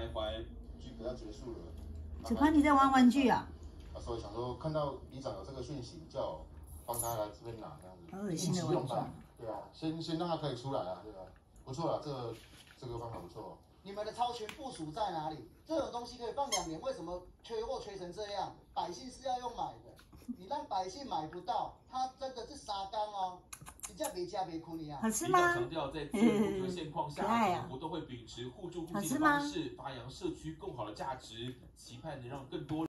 徘徊。 剧本要结束了。 子宽，你在玩玩具啊？ 所以想说看到里长有这个讯息，叫我帮他来这边拿这样子。 好恶心的玩具。 对啊，先让他可以出来啊，对吧？不错啦，这个方法不错。 你们的超前部署在哪里？这种东西可以放2年，为什么缺货缺成这样？百姓是要用买的，你让百姓买不到，他真的是沙缸哦。你这没家没苦你啊！ 好吃吗？ 强调在资源不足的现况下，整个活动会秉持互助互济的方式，发扬社区更好的价值，期盼能让更多。